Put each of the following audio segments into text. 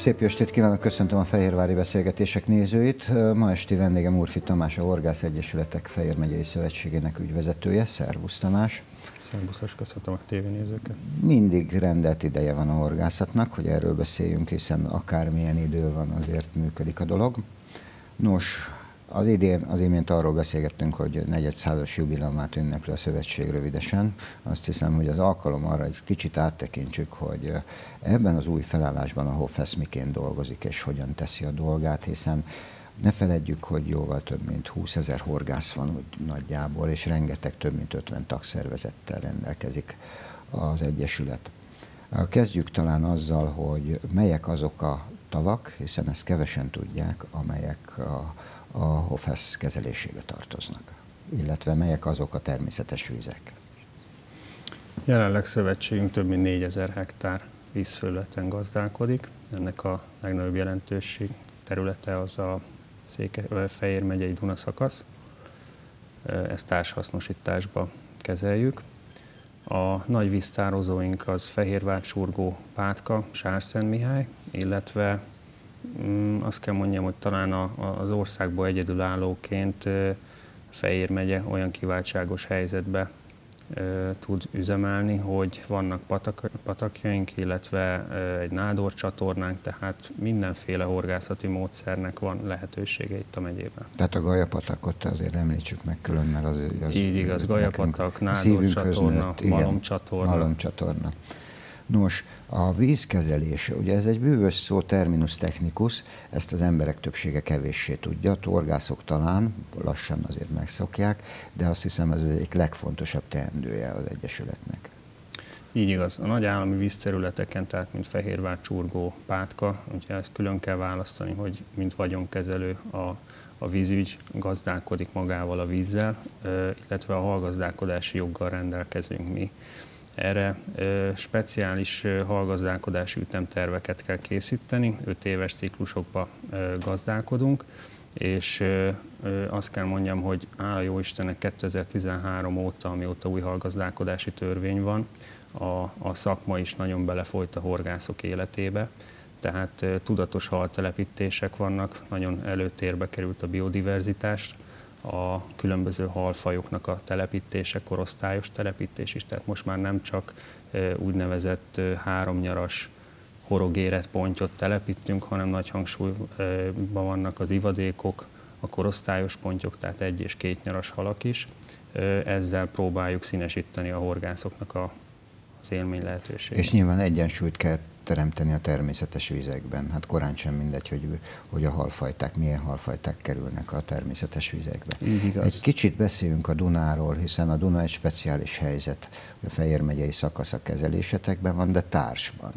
Szép jó estét kívánok, köszöntöm a Fehérvári Beszélgetések nézőit. Ma esti vendégem Úrfi Tamás, a Horgász Egyesületek Fejér megyei szövetségének ügyvezetője. Szervusz Tamás! Szervuszos, köszöntöm a tévénézőket! Mindig rendelt ideje van a horgászatnak, hogy erről beszéljünk, hiszen akármilyen idő van, azért működik a dolog. Nos, az imént arról beszélgettünk, hogy 400-as jubileumát ünnepli a szövetség rövidesen. Azt hiszem, hogy az alkalom arra egy kicsit áttekintsük, hogy ebben az új felállásban a Hofesz miként dolgozik és hogyan teszi a dolgát, hiszen ne feledjük, hogy jóval több mint 20 000 horgász van úgy nagyjából, és rengeteg több mint 50 tagszervezettel rendelkezik az Egyesület. Kezdjük talán azzal, hogy melyek azok a tavak, hiszen ezt kevesen tudják, amelyek a Hofesz kezelésébe tartoznak, illetve melyek azok a természetes vizek. Jelenleg szövetségünk több mint 4000 hektár vízfelületen gazdálkodik. Ennek a legnagyobb jelentőség területe az a Fejér megyei Duna szakasz. Ezt társhasznosításba kezeljük. A nagy víztározóink az Fehérvár, Csurgó, Pátka, Sárszentmihály, illetve azt kell mondjam, hogy talán az országban egyedülállóként Fejér megye olyan kiváltságos helyzetbe tud üzemelni, hogy vannak patakjaink, illetve egy nádorcsatornánk, tehát mindenféle horgászati módszernek van lehetősége itt a megyében. Tehát a Galyapatakot azért említsük meg külön, mert az így igaz, Galyapatak, nádorcsatorna, malomcsatorna. Nos, a vízkezelés, ugye ez egy bűvös szó, terminus technicus, ezt az emberek többsége kevéssé tudja, a horgászok talán lassan azért megszokják, de azt hiszem ez az egyik legfontosabb teendője az Egyesületnek. Így igaz, a nagy állami vízterületeken, tehát mint Fehérvár, Csurgó, Pátka, ugye ezt külön kell választani, hogy mint vagyonkezelő a vízügy gazdálkodik magával a vízzel, illetve a hallgazdálkodási joggal rendelkezünk mi. Erre speciális hallgazdálkodási ütemterveket kell készíteni, 5 éves ciklusokba gazdálkodunk, és azt kell mondjam, hogy hála jó Istennek 2013 óta, amióta új hallgazdálkodási törvény van, a szakma is nagyon belefolyt a horgászok életébe, tehát tudatos haltelepítések vannak, nagyon előtérbe került a biodiverzitás, a különböző halfajoknak a telepítése, korosztályos telepítés is, tehát most már nem csak úgynevezett 3 nyaras horogéretpontyot telepítünk, hanem nagy hangsúlyban vannak az ivadékok, a korosztályos pontyok, tehát 1 és 2 nyaras halak is. Ezzel próbáljuk színesíteni a horgászoknak az élmény lehetőségét. És nyilván egyensúlyt kell teremteni a természetes vizekben. Hát korán sem mindegy, hogy a halfajták, milyen halfajták kerülnek a természetes vizekbe. Egy kicsit beszéljünk a Dunáról, hiszen a Duna egy speciális helyzet. A Fejér megyei szakasz a kezelésetekben van, de társban.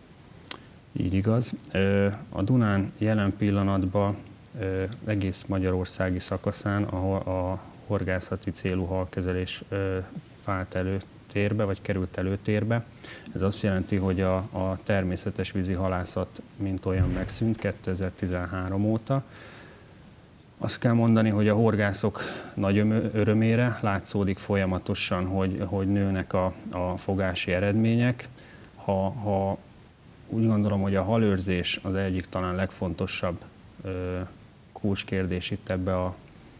Így igaz. A Dunán jelen pillanatban egész magyarországi szakaszán a horgászati célú halkezelés vált előtérbe, vagy került előtérbe. Ez azt jelenti, hogy a természetes vízi halászat mint olyan megszűnt 2013 óta. Azt kell mondani, hogy a horgászok nagy örömére látszódik folyamatosan, hogy nőnek a fogási eredmények. Ha úgy gondolom, hogy a halőrzés az egyik talán legfontosabb kulcskérdés itt ebbe a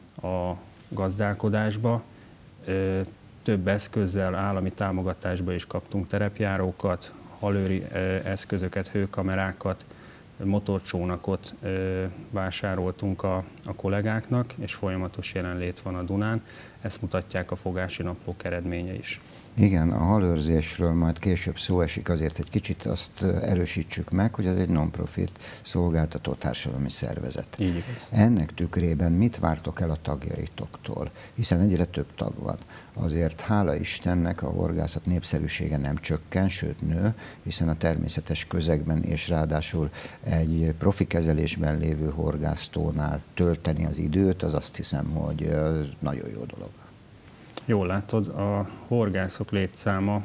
gazdálkodásba. Több eszközzel, állami támogatásba is kaptunk terepjárókat, halőri eszközöket, hőkamerákat, motorcsónakot vásároltunk a kollégáknak, és folyamatos jelenlét van a Dunán. Ezt mutatják a fogási naplók eredménye is. Igen, a halőrzésről majd később szó esik, azért egy kicsit azt erősítsük meg, hogy ez egy non-profit szolgáltató társadalmi szervezet. Így igaz. Ennek tükrében mit vártok el a tagjaitoktól? Hiszen egyre több tag van. Azért hála Istennek a horgászat népszerűsége nem csökken, sőt nő, hiszen a természetes közegben és ráadásul egy profi kezelésben lévő horgásztónál tölteni az időt, az azt hiszem, hogy nagyon jó dolog. Jól látod, a horgászok létszáma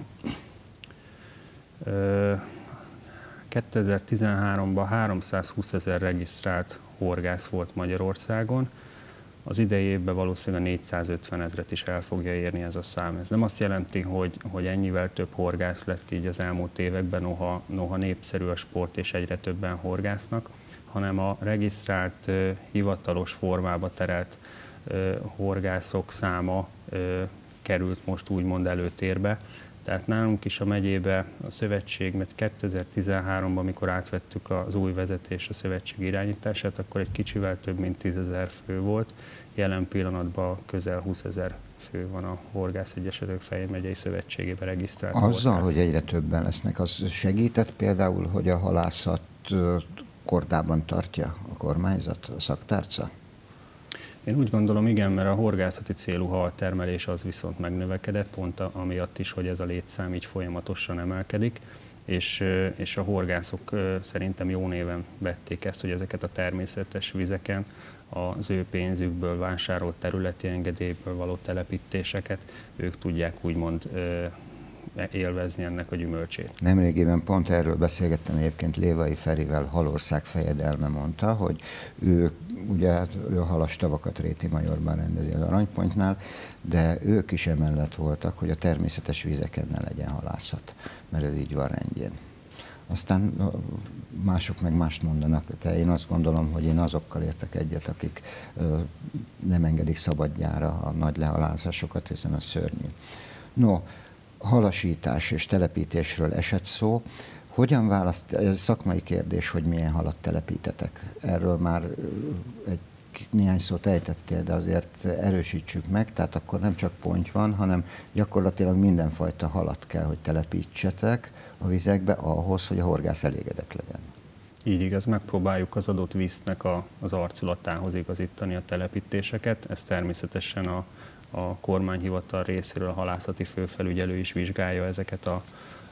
2013-ban 320 000 regisztrált horgász volt Magyarországon. Az idei évben valószínűleg 450 000 is el fogja érni ez a szám. Ez nem azt jelenti, hogy ennyivel több horgász lett így az elmúlt években, noha népszerű a sport és egyre többen horgásznak, hanem a regisztrált, hivatalos formába terelt horgászok száma került most úgymond előtérbe. Tehát nálunk is a megyébe a szövetség, mert 2013-ban, amikor átvettük az új vezetés a szövetség irányítását, akkor egy kicsivel több mint 10 000 fő volt. Jelen pillanatban közel 20 000 fő van a Horgász Egyesületek Fejér megyei szövetségében regisztrált Azzal, horgász. hogy egyre többen lesznek, az segített például, hogy a halászat kordában tartja a kormányzat, a szaktárca? Én úgy gondolom, igen, mert a horgászati célú haltermelés az viszont megnövekedett, pont amiatt is, hogy ez a létszám így folyamatosan emelkedik, és a horgászok szerintem jó néven vették ezt, hogy ezeket a természetes vizeken az ő pénzükből vásárolt területi engedélyből való telepítéseket ők tudják úgymond élvezni ennek a gyümölcsét. Nemrégiben pont erről beszélgettem egyébként Lévai Ferivel, Halország fejedelme mondta, hogy ő ugye ő a halastavakat Réti-Majorban rendezi az Aranypontnál, de ők is emellett voltak, hogy a természetes vizeken ne legyen halászat, mert ez így van rendjén. Aztán mások meg mást mondanak, de én azt gondolom, hogy én azokkal értek egyet, akik nem engedik szabadjára a nagy lehalászásokat, hiszen az szörnyű. No, halasítás és telepítésről esett szó. Hogyan ez szakmai kérdés, hogy milyen halat telepítetek? Erről már néhány szót ejtettél, de azért erősítsük meg, tehát akkor nem csak ponty van, hanem gyakorlatilag mindenfajta halat kell, hogy telepítsetek a vizekbe ahhoz, hogy a horgász elégedett legyen. Így igaz, megpróbáljuk az adott víznek az arculatához igazítani a telepítéseket. Ez természetesen a kormányhivatal részéről a halászati főfelügyelő is vizsgálja ezeket a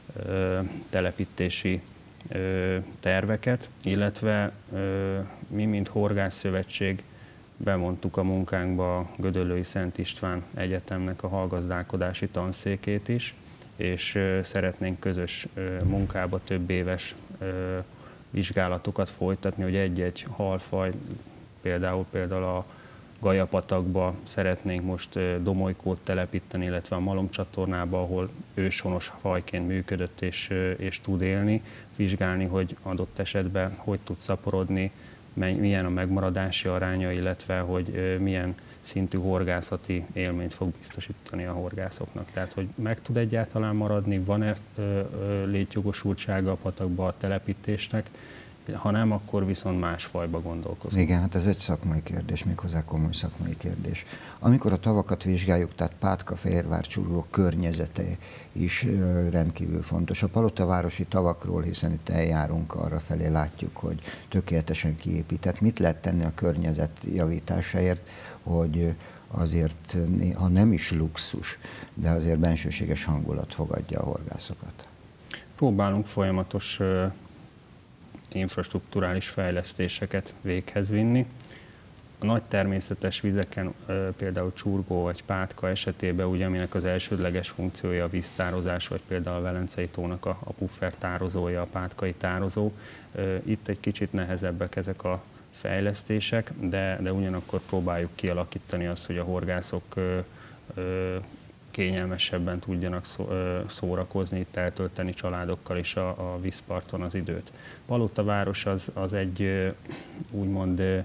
telepítési terveket, illetve mi, mint Horgászszövetség bevontuk a munkánkba a Gödöllői Szent István Egyetemnek a hallgazdálkodási tanszékét is, és szeretnénk közös munkába több éves vizsgálatokat folytatni, hogy egy-egy halfaj, például a Gajapatakba szeretnénk most domolykót telepíteni, illetve a malomcsatornába, ahol őshonos fajként működött és tud élni, vizsgálni, hogy adott esetben hogy tud szaporodni, milyen a megmaradási aránya, illetve hogy milyen szintű horgászati élményt fog biztosítani a horgászoknak. Tehát, hogy meg tud egyáltalán maradni, van-e létjogosultsága a patakba a telepítésnek, ha nem, akkor viszont más fajba gondolkozunk. Igen, hát ez egy szakmai kérdés, méghozzá komoly szakmai kérdés. Amikor a tavakat vizsgáljuk, tehát Pátka, Fehérvár, Csurgó környezete is rendkívül fontos. A palotavárosi tavakról, hiszen itt eljárunk arra felé, látjuk, hogy tökéletesen kiépített. Mit lehet tenni a környezet javításáért, hogy azért, ha nem is luxus, de azért bensőséges hangulat fogadja a horgászokat? Próbálunk folyamatos infrastrukturális fejlesztéseket véghez vinni. A nagy természetes vizeken, például Csurgó vagy Pátka esetében, ugye, aminek az elsődleges funkciója a víztározás, vagy például a Velencei tónak a puffer tározója, a pátkai tározó. Itt egy kicsit nehezebbek ezek a fejlesztések, de ugyanakkor próbáljuk kialakítani azt, hogy a horgászok kényelmesebben tudjanak szórakozni, itt eltölteni családokkal is a vízparton az időt. Palotaváros az egy úgymond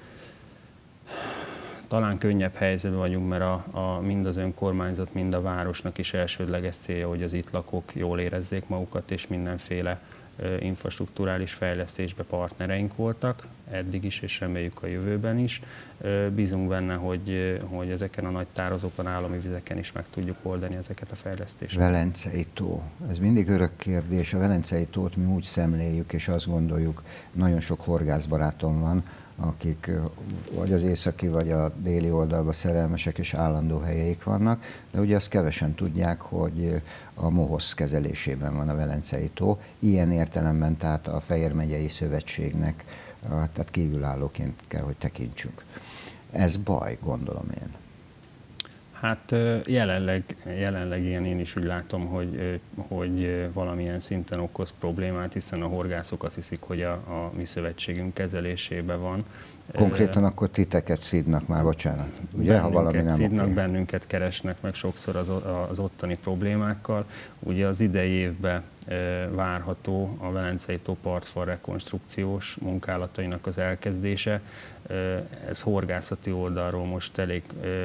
talán könnyebb helyzetben vagyunk, mert mind az önkormányzat, mind a városnak is elsődleges célja, hogy az itt lakók jól érezzék magukat, és mindenféle infrastrukturális fejlesztésbe partnereink voltak, eddig is, és reméljük a jövőben is. Bízunk benne, hogy ezeken a nagy tározókon, állami vizeken is meg tudjuk oldani ezeket a fejlesztéseket. Velencei tó. Ez mindig örök kérdés. A Velencei tót mi úgy szemléljük, és azt gondoljuk, nagyon sok horgászbarátom van, akik vagy az északi, vagy a déli oldalba szerelmesek, és állandó helyeik vannak, de ugye azt kevesen tudják, hogy a MOHOSZ kezelésében van a Velencei tó. Ilyen értelemben tehát a Fejér megyei szövetségnek, tehát kívülállóként kell, hogy tekintsünk. Ez baj, gondolom én. Hát jelenleg ilyen én is úgy látom, hogy valamilyen szinten okoz problémát, hiszen a horgászok azt hiszik, hogy a mi szövetségünk kezelésében van. Konkrétan akkor titeket szídnak már, bocsánat. Ugye, ha valami nem szídnak, oké. bennünket keresnek meg sokszor az ottani problémákkal. Ugye az idei évben várható a Velencei tó partfal rekonstrukciós munkálatainak az elkezdése. Ez horgászati oldalról most elég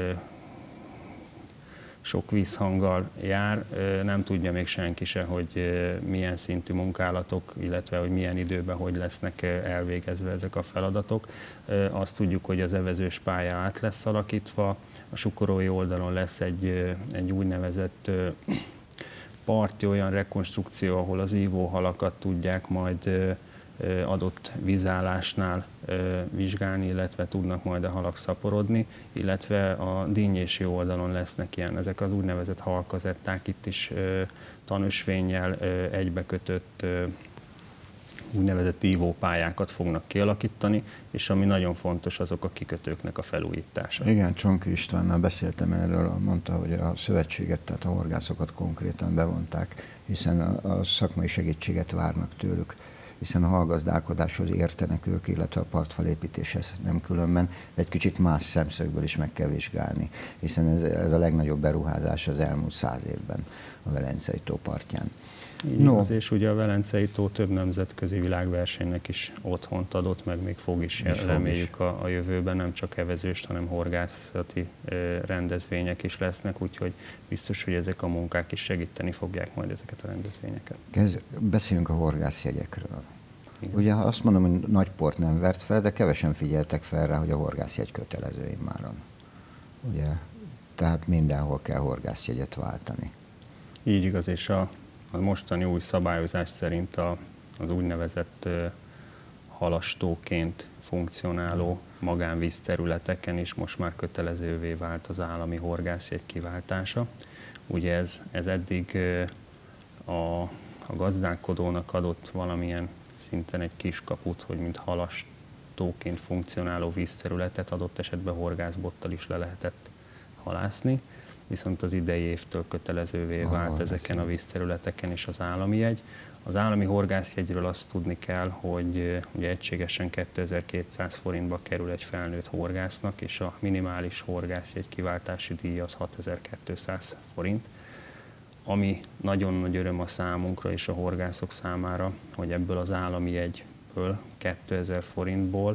sok vízhanggal jár, nem tudja még senki se, hogy milyen szintű munkálatok, illetve hogy milyen időben hogy lesznek elvégezve ezek a feladatok. Azt tudjuk, hogy az evezős pálya át lesz alakítva, a sukorói oldalon lesz egy úgynevezett parti olyan rekonstrukció, ahol az ívóhalakat tudják majd adott vízállásnál vizsgálni, illetve tudnak majd a halak szaporodni, illetve a dinnyési oldalon lesznek ezek az úgynevezett halkazetták, itt is tanösvénnyel egybekötött úgynevezett ívópályákat fognak kialakítani, és ami nagyon fontos, azok a kikötőknek a felújítása. Igen, Csonki Istvánnal beszéltem erről, mondta, hogy a szövetséget, tehát a horgászokat konkrétan bevonták, hiszen a szakmai segítséget várnak tőlük, hiszen a halgazdálkodáshoz értenek ők, illetve a partfalépítéshez nem különben, egy kicsit más szemszögből is meg kell vizsgálni, hiszen ez a legnagyobb beruházás az elmúlt 100 évben a Velencei tó partján. Igaz, és ugye a Velencei tó több nemzetközi világversenynek is otthont adott, meg még fog is, reméljük a jövőben, nem csak evezős, hanem horgászati rendezvények is lesznek, úgyhogy biztos, hogy ezek a munkák is segíteni fogják majd ezeket a rendezvényeket. Beszéljünk a horgászjegyekről. Igen. Ugye azt mondom, hogy nagy port nem vert fel, de kevesen figyeltek fel rá, hogy a horgászjegy kötelező immáron. Ugye? Tehát mindenhol kell horgászjegyet váltani. Így igaz, és a mostani új szabályozás szerint az úgynevezett halastóként funkcionáló magánvízterületeken is most már kötelezővé vált az állami horgászjegy kiváltása. Ugye ez eddig a gazdálkodónak adott valamilyen szinten egy kiskaput, hogy mint halastóként funkcionáló vízterületet adott esetben horgászbottal is le lehetett halászni, viszont az idei évtől kötelezővé vált ezeken a vízterületeken is az állami jegy. Az állami horgászjegyről azt tudni kell, hogy ugye egységesen 2200 forintba kerül egy felnőtt horgásznak, és a minimális horgászjegy kiváltási díj az 6200 forint, ami nagyon nagy öröm a számunkra és a horgászok számára, hogy ebből az állami jegyből 2000 forintból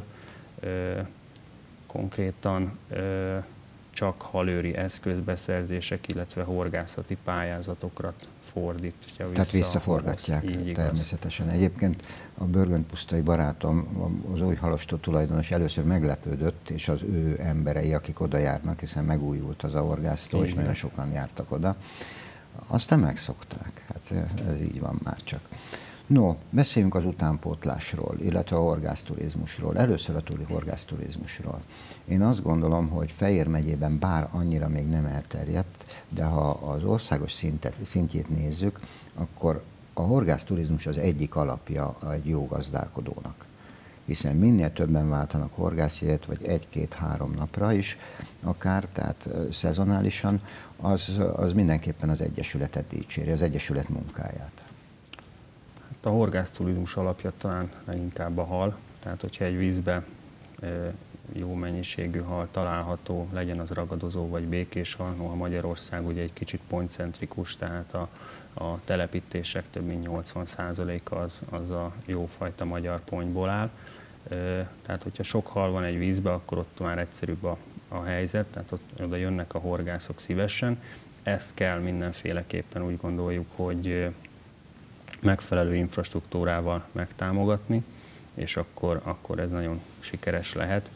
konkrétan csak halőri eszközbeszerzések, illetve horgászati pályázatokra fordítja vissza. Tehát visszaforgatják természetesen. Egyébként a Börgöndpusztai barátom, az új halastó tulajdonos először meglepődött, és az ő emberei, akik oda járnak, hiszen megújult az a horgásztó, és nagyon sokan jártak oda. Aztán megszokták. Hát ez így van már csak. No, beszéljünk az utánpótlásról, illetve a horgászturizmusról. Először a horgászturizmusról. Én azt gondolom, hogy Fejér megyében bár annyira még nem elterjedt, de ha az országos szintjét nézzük, akkor a horgászturizmus az egyik alapja egy jó gazdálkodónak. Hiszen minél többen váltanak horgászjegyet, vagy 1-2-3 napra is, akár, tehát szezonálisan, az mindenképpen az Egyesületet dicséri, az Egyesület munkáját. A horgászturizmus alapja talán leginkább a hal, tehát hogyha egy vízbe jó mennyiségű hal található, legyen az ragadozó vagy békés hal, noha Magyarország ugye egy kicsit pontcentrikus, tehát a telepítések több mint 80%-a az a jófajta magyar pontyból áll. Tehát hogyha sok hal van egy vízbe, akkor ott már egyszerűbb a helyzet, tehát oda jönnek a horgászok szívesen. Ezt kell mindenféleképpen úgy gondoljuk, hogy megfelelő infrastruktúrával megtámogatni, és akkor ez nagyon sikeres lehet.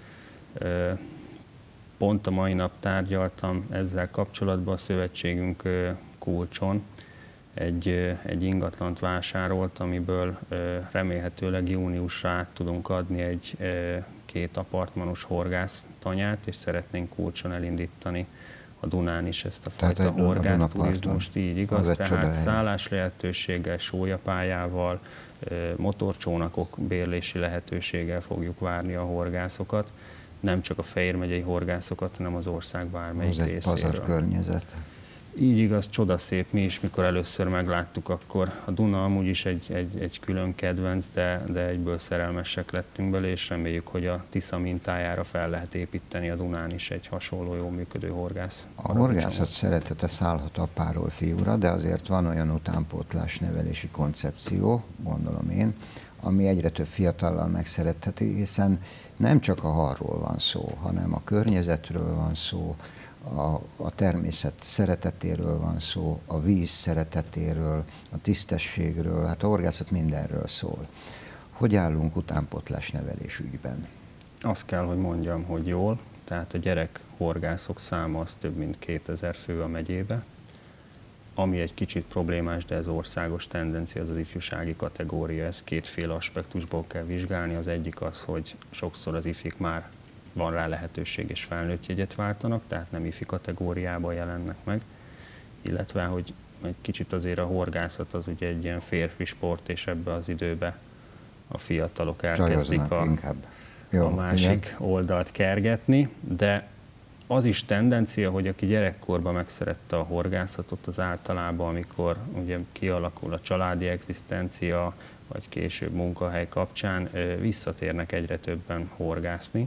Pont a mai nap tárgyaltam ezzel kapcsolatban, a szövetségünk Kulcson egy ingatlant vásárolt, amiből remélhetőleg júniusra át tudunk adni egy 2 apartmanos horgásztanyát, és szeretnénk Kulcson elindítani a Dunán is ezt a fajta horgászturizmust, így igaz, tehát szállás lehetőséggel, sólyapályával, motorcsónakok bérlési lehetőséggel fogjuk várni a horgászokat, nem csak a Fejér megyei horgászokat, hanem az ország bármelyik részéről. Ez egy pazar környezet. Így igaz, csodaszép. Mi is, mikor először megláttuk, akkor a Duna amúgy is egy külön kedvenc, de egyből szerelmesek lettünk bele, és reméljük, hogy a Tisza mintájára fel lehet építeni a Dunán is egy hasonló jól működő horgász. A horgászat szeretete szállhat apáról fiúra, de azért van olyan utánpótlás nevelési koncepció, gondolom én, ami egyre több fiatallal megszeretheti, hiszen nem csak a halról van szó, hanem a környezetről van szó, a természet szeretetéről van szó, a víz szeretetéről, a tisztességről, hát a horgászat mindenről szól. Hogy állunk utánpótlás nevelés ügyben? Azt kell, hogy mondjam, hogy jól, tehát a gyerek horgászok száma az több mint 2000 fő a megyébe, ami egy kicsit problémás, de ez országos tendencia, az ifjúsági kategória, ez kétféle aspektusból kell vizsgálni. Az egyik az, hogy sokszor az ifik már van rá lehetőség és felnőtt jegyet váltanak, tehát nem ifi kategóriában jelennek meg, illetve, hogy egy kicsit azért a horgászat az ugye egy ilyen férfi sport, és ebbe az időbe a fiatalok elkezdik a másik oldalt kergetni, de az is tendencia, hogy aki gyerekkorban megszerette a horgászatot, az általában, amikor ugye kialakul a családi egzisztencia, vagy később munkahely kapcsán, visszatérnek egyre többen horgászni.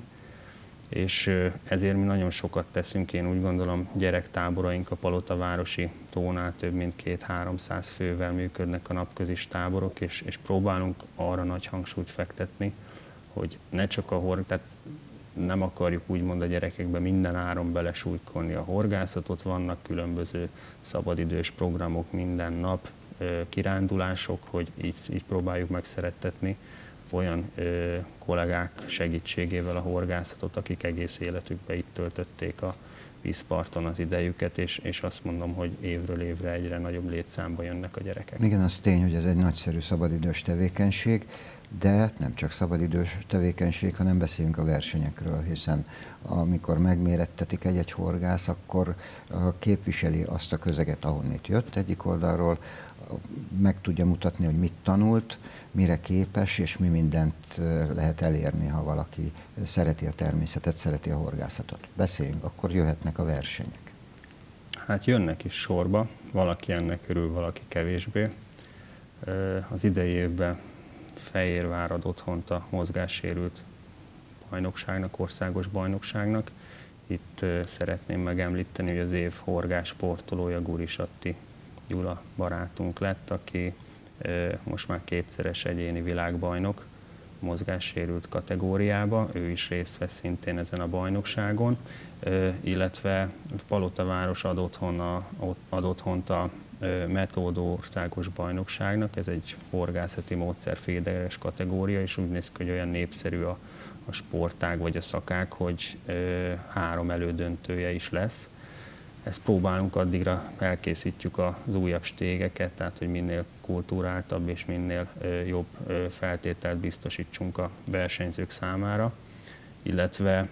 És ezért mi nagyon sokat teszünk, én úgy gondolom, gyerektáboraink a Palotavárosi tónál több mint 200-300 fővel működnek a napközis táborok, és próbálunk arra nagy hangsúlyt fektetni, hogy ne csak tehát nem akarjuk úgymond a gyerekekbe minden áron belesújkolni a horgászatot, vannak különböző szabadidős programok minden nap, kirándulások, hogy így próbáljuk megszerettetni olyan kollégák segítségével a horgászatot, akik egész életükben itt töltötték a vízparton az idejüket, és azt mondom, hogy évről évre egyre nagyobb létszámba jönnek a gyerekek. Igen, az tény, hogy ez egy nagyszerű szabadidős tevékenység, de nem csak szabadidős tevékenység, hanem beszéljünk a versenyekről, hiszen amikor megmérettetik egy horgász, akkor képviseli azt a közeget, ahonnét jött egyik oldalról, meg tudja mutatni, hogy mit tanult, mire képes, és mi mindent lehet elérni, ha valaki szereti a természetet, szereti a horgászatot. Beszéljünk, akkor jöhetnek a versenyek. Hát jönnek is sorba, valaki ennek örül, valaki kevésbé. Az idei évben Fejérvár ad otthont a mozgássérült bajnokságnak, országos bajnokságnak. Itt szeretném megemlíteni, hogy az év horgás sportolója Guris Atti Gyula barátunk lett, aki most már kétszeres egyéni világbajnok mozgássérült kategóriába. Ő is részt vesz szintén ezen a bajnokságon, illetve Palotaváros ad otthont a Metódó országos bajnokságnak. Ez egy horgászati módszer féderes kategória, és úgy néz ki, hogy olyan népszerű a sportág vagy a szakák, hogy 3 elődöntője is lesz. Ezt próbálunk, addigra elkészítjük az újabb stégeket, tehát hogy minél kulturáltabb és minél jobb feltételt biztosítsunk a versenyzők számára, illetve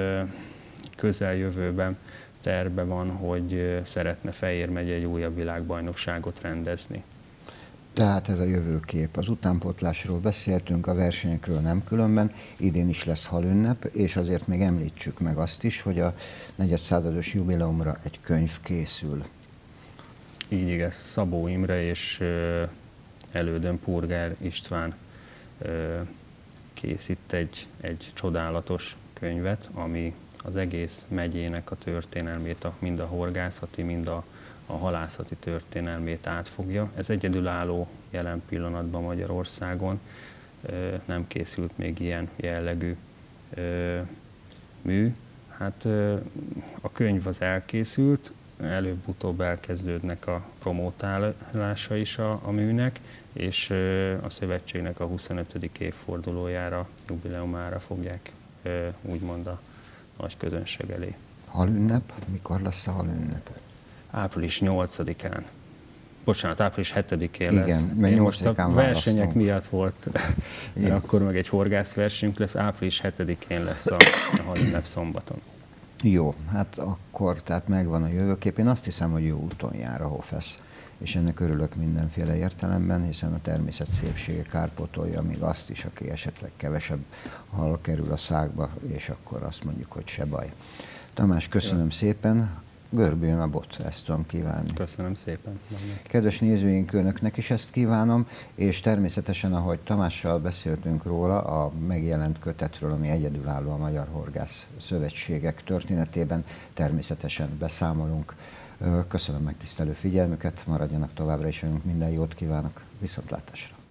közeljövőben terve van, hogy szeretne Fejér megye egy újabb világbajnokságot rendezni. Tehát ez a jövőkép. Az utánpótlásról beszéltünk, a versenyekről nem különben. Idén is lesz halünnep, és azért még említsük meg azt is, hogy a 400. jubileumra egy könyv készül. Így igaz, Szabó Imre és elődön Purgár István készít egy csodálatos könyvet, ami az egész megyének a történelmét, mind a horgászati, mind a halászati történelmét átfogja. Ez egyedülálló jelen pillanatban Magyarországon, nem készült még ilyen jellegű mű. Hát a könyv az elkészült, előbb-utóbb elkezdődnek a promótálása is a műnek, és a szövetségnek a 25. évfordulójára, jubileumára fogják úgymond a nagy közönség elé. Halünnep? Mikor lesz a halünnep? Április 8-án. Bocsánat, április 7-én lesz. Igen, mert 8-án a versenyek miatt volt, akkor meg egy horgászversenyünk lesz, április 7-én lesz a halünnep szombaton. Jó, hát akkor tehát megvan a jövőkép. Én azt hiszem, hogy jó úton jár a Hofesz, és ennek örülök mindenféle értelemben, hiszen a természet szépsége kárpótolja még azt is, aki esetleg kevesebb hal kerül a szákba, és akkor azt mondjuk, hogy se baj. Tamás, köszönöm szépen, görbüljön a bot, ezt tudom kívánni. Köszönöm szépen. Kedves nézőink, önöknek is ezt kívánom, és természetesen, ahogy Tamással beszéltünk róla, a megjelent kötetről, ami egyedülálló a Magyar Horgász Szövetségek történetében, természetesen beszámolunk. Köszönöm megtisztelő figyelmüket, maradjanak továbbra is velünk, minden jót kívánok, viszontlátásra!